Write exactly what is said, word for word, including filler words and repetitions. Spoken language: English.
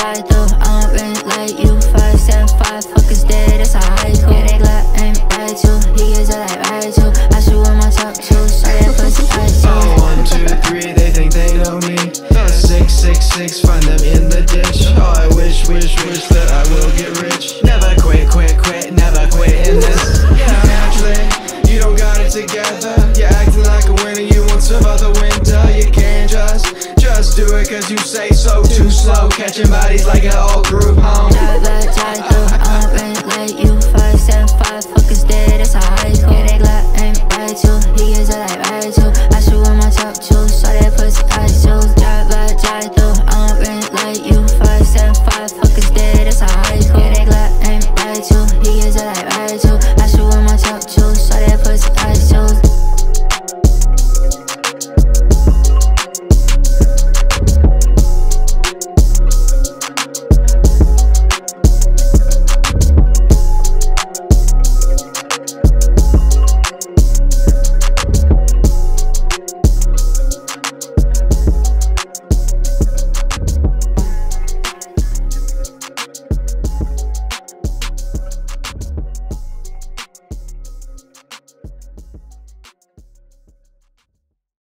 drive through, I don't rent like you. Five, seven, five, fuckers dead, that's a haiku. Yeah, they glock ain't raichu, he gets it like raichu. I shoot with my top two, so that pussy ice. Oh, one, two, three, they think they know me. Uh, six, six, six, find them in the ditch. Oh, I wish, wish, wish that I will get rich. Never quit, quit, quit, never quit in this. Yeah, naturally, you don't got it together. You're acting like a winner, you want some other winter. You can't just, just do it cause you say so. Too slow, catching bodies like an old group home. Drive, drive, drive through, I don't rent like you.